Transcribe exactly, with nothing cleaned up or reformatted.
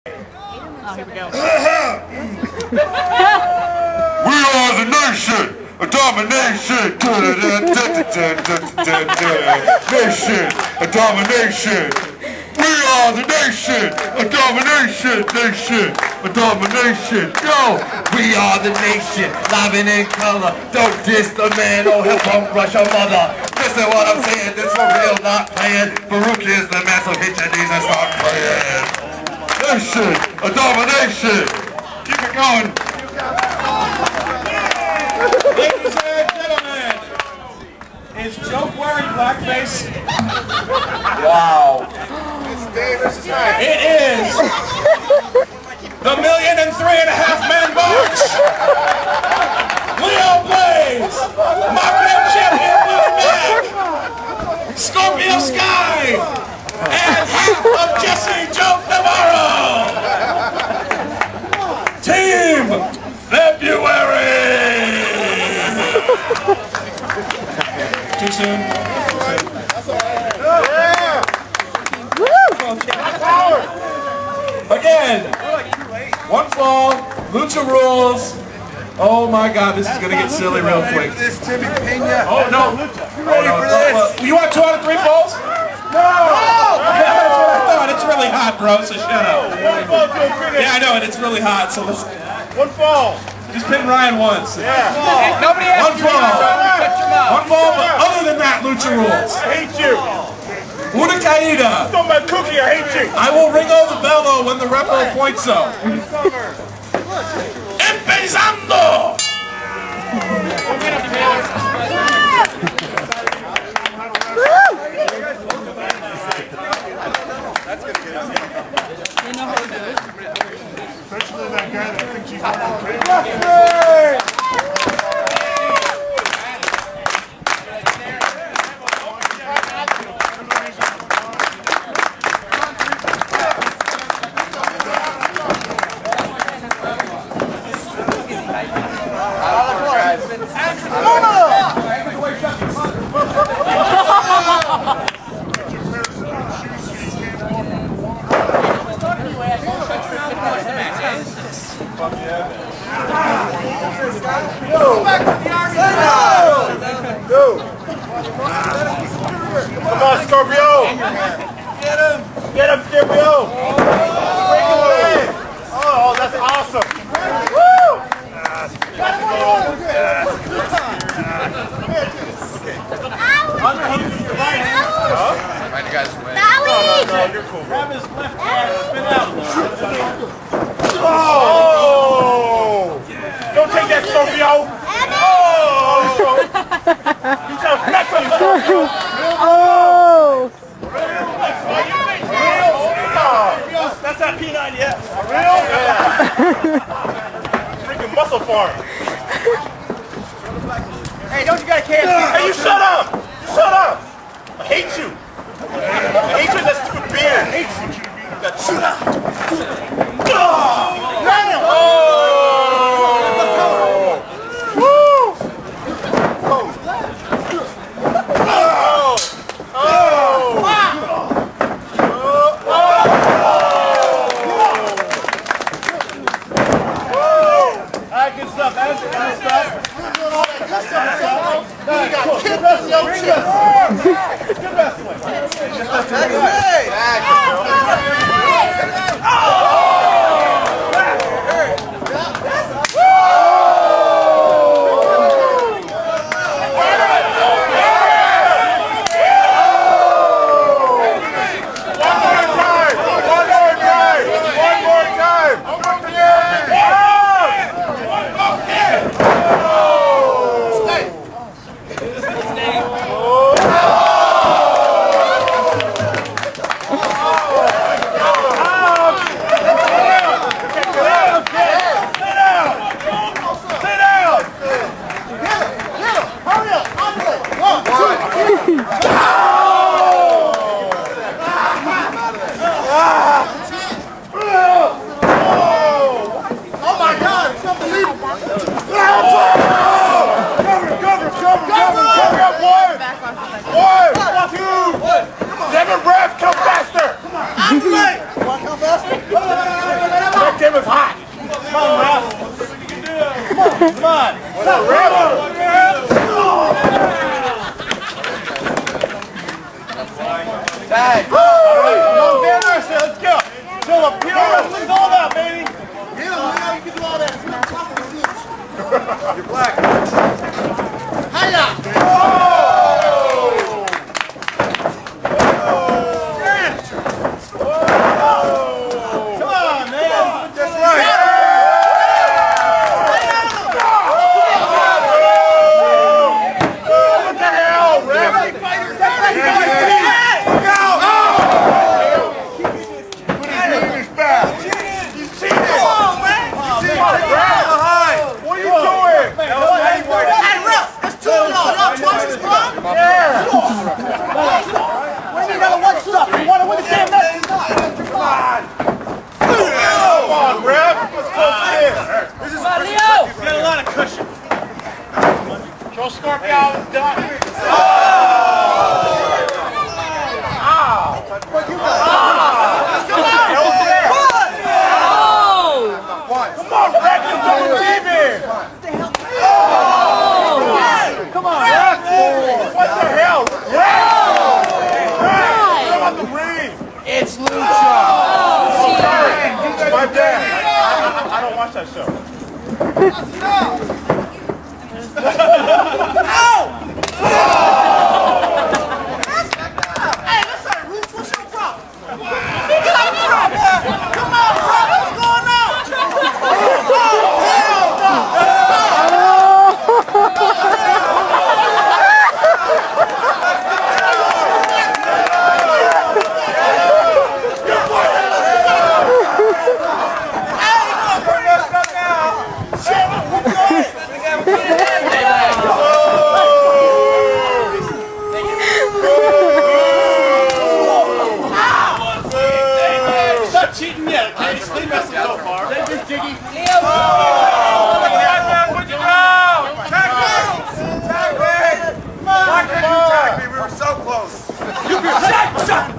Oh, here we go. We are the nation of domination. Nation of domination. We are the nation of domination. Nation of domination. Yo, we are the nation, live and in color. Don't diss the man, oh hell from Russia mother. Listen what I'm saying, this for real, not playing. Farouk is the man, so hit your knees and start praying. Nation of domination. Keep it going. Ladies and gentlemen, is Joke wearing blackface? Wow. It is the million and three and a half man march. Leo Blaze, Martin Champion Willie Mack, Scorpio Sky, and half of Jesse Joke Navarro. Team February. Too soon? Again, one fall, Lucha rules. Oh my God, this is gonna get silly real quick. This Timmy Pena. Oh no! You ready for this? You want two out of three falls? No! That's what I thought. It's really hot, bro, so shut up. One fall to a finish. Yeah, I know, and it's really hot, so let's... One fall. Just pin Ryan once. Yeah. Nobody asked One you. fall. Shut your mouth. One fall, but other than that, Lucha rules. I hate you. Una caída. Stole my cookie. I hate you. I will ring over the bellow when the ref will point so. Empezando! Especially that guy that thinks he's okay. Come on, Scorpio! Get him! Get him, Scorpio! Break him away! Oh, that's awesome! Woo! Right, you guys win. No, no, you're cool. Grab his left hand, spin out. Oh! Don't take that, Scorpio! Oh! You sound flex on you, Scorpio! Oh! That's not P nine yet. Real? Yeah. Freaking muscle farm. Hey, don't you got a can? Hey, you shut up! Shut up! I hate you. I hate you in that stupid beard. I hate you. That shut up. Oh! Woo! Oh! Oh! Oh! Alright, good stuff, man. Good stuff. Now you got kid wrestling. Good wrestling. Oh! sand was hot. Come on, Ralph. Come on, come on. What's up, Ralph? Tag. All right, come on, Van Arce, let's go. Philip, you know what wrestling's all about, baby. Yeah, man, you can do all that. You're black. Hiya! Oh! Come on, man. That's right. What the hell, Ref? Look out! Put his knee in his back. He's cheating. Come on, man. Come on, Ref. What are you doing? Hey, Ralph, that's two of y'all. Y'all twice as strong? Yeah. We need another one stop. You want to win the damn match? Come on. Come on, Ref. Let's close this. This is Leo! You got a lot of cushion. Joe Scorpio is done. Oh! Ow! Come on! Come on, Ref. You're double teaming. Come on, Ref. What the hell? Ref! Come on the ring. It's Lucha! My dad. I, I don't watch that show. Hey, listen, Roots, what's your problem? Get out of here, man. Come on, bro. What's going on? Oh, hell no. Stop cheating yet, okay? It's clean wrestling so far. Thank you, Jiggy. Leo! Oh, where'd you go? Tag me! Tag me! Come on! Why couldn't you tag me? We were so close. You shut, shut